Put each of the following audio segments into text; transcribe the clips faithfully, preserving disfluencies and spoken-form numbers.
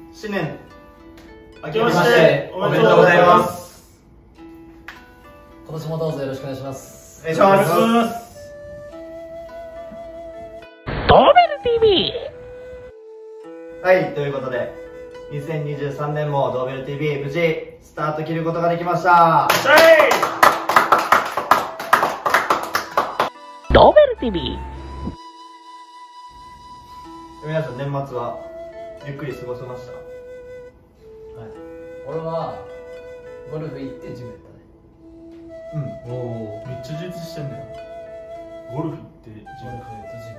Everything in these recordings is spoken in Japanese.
新年明けましておめでとうございます。 今年もどうぞよろしくお願いします。 お願いします。 ドーベル ティービー。はい、ということでにせんにじゅうさんねんもドーベル ティービー 無事スタート切ることができました。 ドーベル ティービー。 皆さん年末はゆっくり過ごせました？ はい、俺はゴルフ行ってジムやったね。 うん。 おお、めっちゃ充実してんだよ。ゴルフ行ってジム。 ゴルフとジム。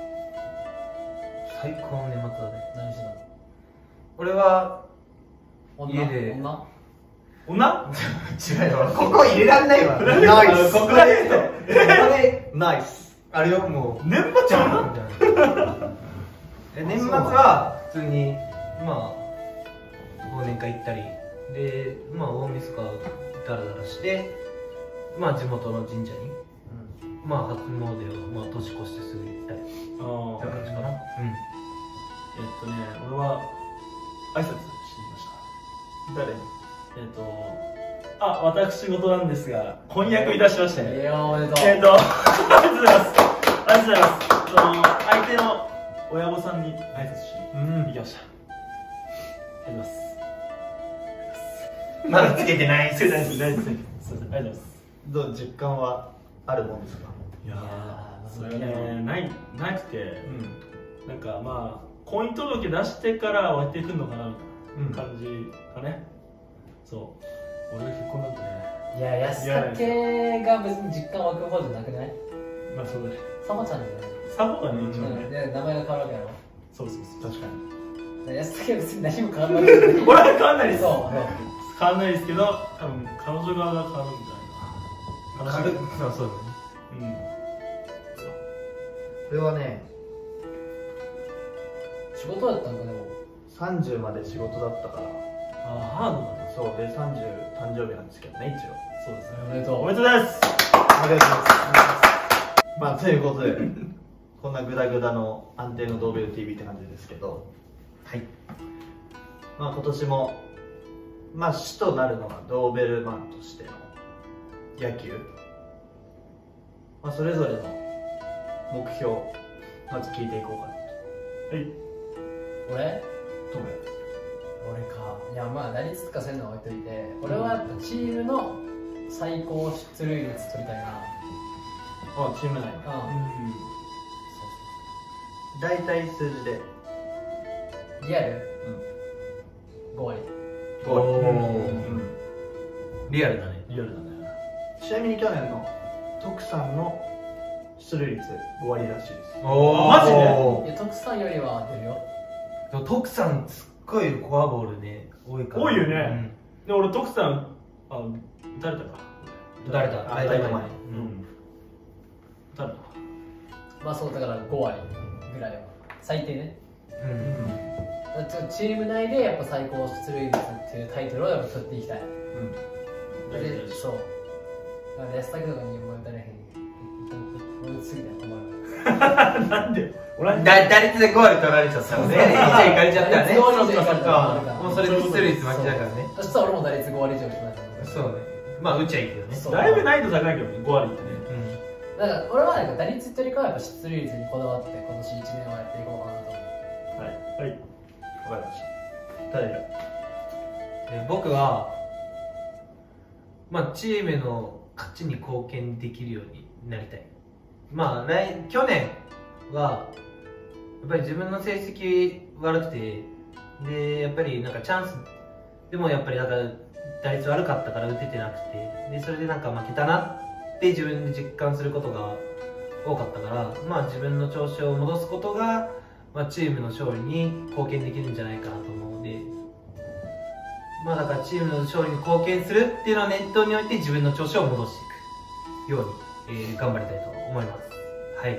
最高の年末だね。 何してたの？ 俺は女家で女女？ 違うよ、ここ入れらんないわ。 ナイス。 ここでナイス。 あれよ、もう年末ちゃうな。 え年末は普通にまあ忘年会行ったりで、まあ大晦日ダラダラして、まあ地元の神社に、うん、まあ初詣をまあ年越してすぐ行ったりああ、 って感じかな。うん。 えっとね、俺は挨拶してきました。誰に？えっと、あ、私事なんですが、婚約いたしまして。 いや、おめでとう。 えっと、ありがとうございます。ありがとうございます。その相手の親御さんに挨拶しに行きました。ありがとうございます。 まだつけてない。 つけてないです。大丈夫です。すみません、ありがとうございます。 どう実感はあるもんですか？ いやー、 それはね、ないなくて、 うん。 なんかまあ婚姻届出してから終わっていくのかなみたいな感じかね。そう、俺が結婚なんてね。 いや、安武が別に実感湧く方じゃなくない？ まあそうだね。 サモちゃんじゃない？ サボがね、一応ね。 うん、で名前が変わるわけやろ。 そうそうそう。 確かに。 安武は別に何も変わるわけじゃない。 俺は変わんないです。 そう。 変わんないですけど、多分彼女側が変わるみたいな。 軽く、まあそうだね。 うん。 これはね、 仕事だったんかでも。 さんじゅうまで仕事だったから。 ああ、ハードだね。 そうでさんじゅう誕生日なんですけどね、一応。 そうですね。 おめでとう。 おめでとうございます。 ありがとうございます。まあということでこんなグダグダの安定のドーベル ティービー って感じですけど、はい。まあ今年もまあ主となるのはドーベルマンとしての野球。まあそれぞれの目標まず聞いていこうかなと。 はい。 俺？ トム。 俺か。いや、まあ打率とかそういうのは置いといて、俺はやっぱチームの最高出塁率取りたいな。 あ、チーム内の。 うん。 大体数字で。 リアル？ うん。 ご割。 ご割。 おーうん。 リアルだね。 リアルだね。 ちなみに去年の徳さんの出塁率ご割らしいです。 おマジで？ いや、徳さんよりは出るよ。 徳さんすっごいフォアボールね多いから。 多いよね。で、俺、徳さん、あ、打たれたか。 打たれた。 あ、大体前。 うん。打たれたか。 まあそう、だからご割ぐらいは。最低ね。 うん。うん。 だからチーム内でやっぱ最高出塁率っていうタイトルをやっぱ取っていきたい。 うん。 大で、 丈夫そう。だから安武とかにも打たれへん。俺すぎたよ、お前は。 なんで俺はだ打率でご割取られちゃったのね。いちいかれちゃったらね。 ご割以上いかれたらもうそれで出塁率負けだからね。 そしたら俺も打率ご割以上しかないから。 そうね。まあ打っちゃいいけどね。 そうだいぶ難易度高いけどね、ご割ってね。 だから俺はなんか打率というよりかはやっぱ出塁率にこだわって今年いちねんはやっていこうかなと思う。 はい。はい。 わかりました。誰が？ で僕は、まあ、チームの勝ちに貢献できるようになりたい。まあ、来去年はやっぱり自分の成績悪くて、でやっぱりなんかチャンスでもやっぱりなんか打率悪かったから打ててなくて、でそれでなんか負けたなって自分で実感することが多かったから、まあ、自分の調子を戻すことが、まあ、チームの勝利に貢献できるんじゃないかなと思うので、まあだからチームの勝利に貢献するっていうのを念頭に置いて自分の調子を戻していくように、えー、頑張りたいと思います。はい。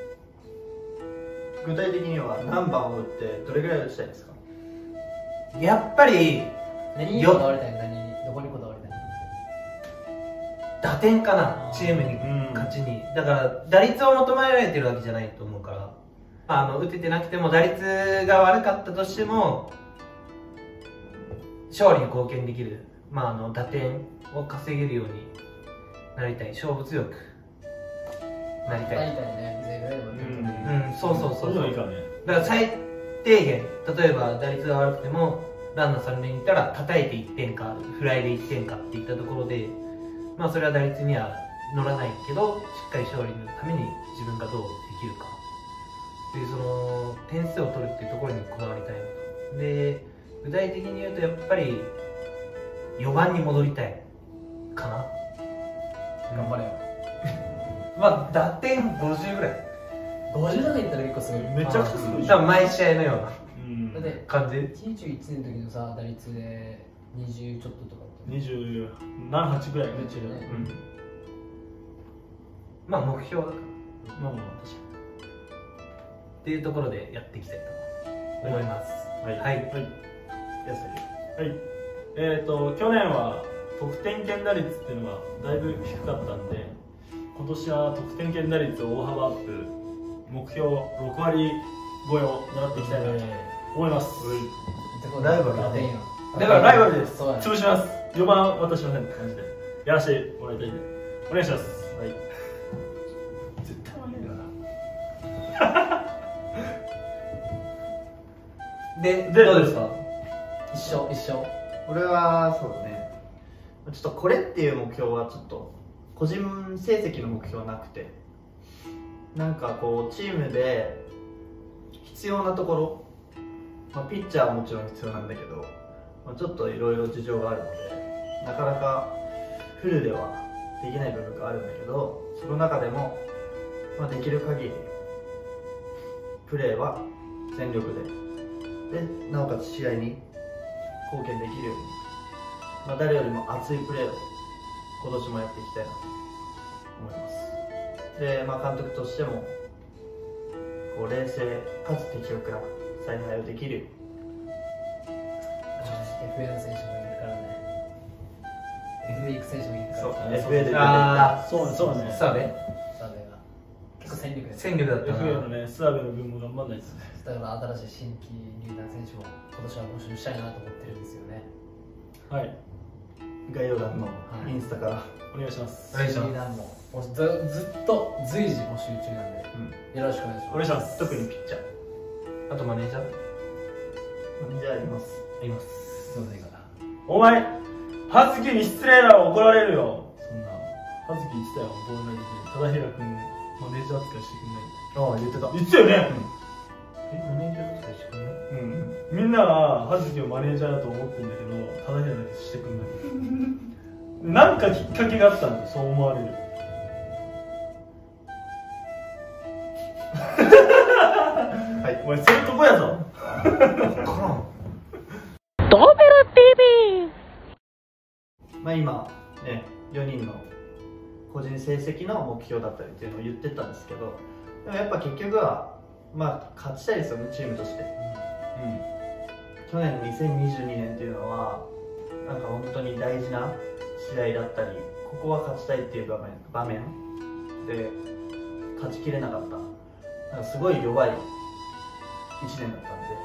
具体的には何番を打ってどれぐらい打ちたいですか？ やっぱり何にこだわりたいの？何にどこにこだわりたいの？ 打点かな、チームに勝ちに。だから打率を求められてるわけじゃないと思うから、あの打ててなくても打率が悪かったとしても、 勝利に貢献できる、まあ、あの打点を稼げるようになりたい、勝負強くなりたい。 大体ね、全ぐらいでもいいと思う。 うん、そうそうそうそう。 いいからね。 だから最低限、例えば打率が悪くてもランナー三塁にいったら叩いていってんかフライでいってんかっていったところで、まあそれは打率には乗らないけど、しっかり勝利のために自分がどうできるかっていう、その点数を取るっていうところにこだわりたいので、具体的に言うとやっぱりよばんに戻りたいかな。 頑張れよ。 まあ打点ごじゅうぐらい、 ごじゅうとかいったら結構すごい。 めちゃくちゃすごいじゃん。 多分毎試合のようなうんだって感じ。 きゅうじゅういちねんの時のさ、打率でにじゅうちょっととかってにじゅうなな、はちぐらいね。 めっちゃねうん、まあ目標だからまあまあ確かっていうところでやっていきたいと思います。 に。 はい。 はい。 やすはい。えっと去年は得点圏打率っていうのがだいぶ低かったんで、今年は得点圏打率を大幅アップ、目標ろくわり超えを狙っていきたいなと思います。 ライバルだね打点やだからライバルです。 そうだね潰します。よばん渡しませんって感じでやらせてもらいたいんでお願いします。はい。絶対負けるな。 で、 でどうですか？ 一緒一緒。 俺はそうだね、ちょっとこれっていう目標はちょっと個人成績の目標はなくて、なんかこうチームで必要なところ、まあ、ピッチャーはもちろん必要なんだけど、まあ、ちょっといろいろ事情があるのでなかなかフルではできない部分があるんだけど、その中でも、まあ、できる限りプレーは全力ででなおかつ試合に貢献できるように、まあ、誰よりも熱いプレーを今年もやっていきたいなと思います。で、まあ、監督としてもこう冷静かつ的確な采配をできるエフエー の選手もいるからね。エフエー 行く選手もいるから。 そうねエフエー であそうね、そうね。 さあね、 サーベが結構戦力です。 戦力だったエフエー のな。 ね、スワベの分も頑張んないですね。 だから新しい新規入団選手も今年は募集したいなと思ってるんですよね。 はい、 概要欄のはいインスタから、 お願いします。 お願いします入団ももうずずっと随時募集中なんで、よろしくお願いします。 お願いします。 特にピッチャーあとマネージャーじゃあいます。 います。 すいませんから。 お前、葉月に失礼だろ、怒られるよ。そんな、葉月言ってたよ、ボール投げて、忠平君、マネージャー扱いしてくんないって。 ああ言ってた。 言ってたよね。 え、マネージャーとかしてくれない？ うん、みんなが葉月をマネージャーだと思ってるんだけど、忠平だけしてくんない。なんかきっかけがあったんだよ、そう思われる。 はい。 お前、そういうとこやぞ。 わからん。 まあ今ねよにんの個人成績の目標だったりっていうのを言ってたんですけど、でもやっぱ結局はまあ勝ちたいですよね、チームとして。去年のにせんにじゅうにねんっていうのはなんか本当に大事な試合だったり、ここは勝ちたいっていう場面場面で勝ちきれなかった、なんかすごい弱いいちねんだったんで、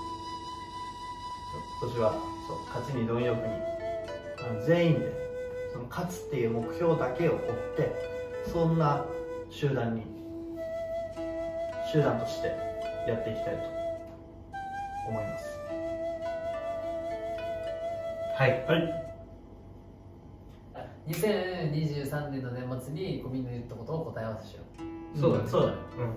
今年はそう勝ちに貪欲に、あの全員でその勝つっていう目標だけを追って、そんな集団に集団としてやっていきたいと思います。 はい。 はい。 にせんにじゅうさんねんの年末にこうみんな言ったことを答え合わせしよう。 そうだね。 そうだね。 うん。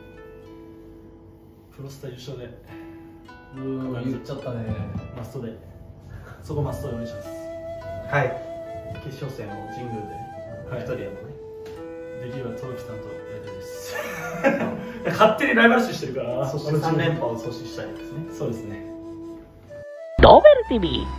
プロスタ優勝で、 うーん、言っちゃったね。 マストで、そこマストでお願いします。 はい。 決勝戦を神宮ではい一人でもね、 できればトウキさんとやりたいです。勝手にライバル視してるから。 そしてさん連覇を阻止したいですね。 そうですね。 ドベルティービー。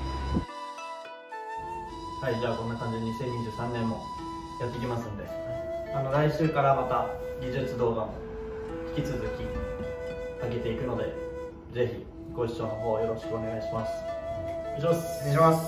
はい、じゃあこんな感じでにせんにじゅうさんねんもやっていきますんで、あの来週からまた技術動画も引き続き上げていくので、ぜひご視聴の方よろしくお願いします。 お願いします。 お願いします。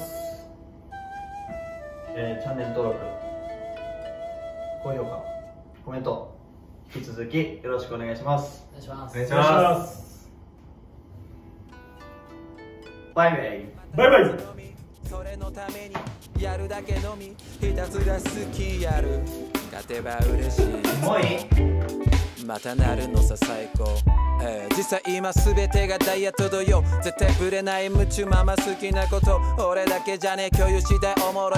えーチャンネル登録、高評価、コメント、引き続きよろしくお願いします。 お願いします。 お願いしお願いしま。 ますす。 バイバイ。 バイバイ。 それのためにやるだけのみひたすら好きやる勝てば嬉しいもういい？ またなるのさ最高、えー、実際今全てがダイヤと同様絶対ぶれない夢中まま好きなこと俺だけじゃね共有したいおもろい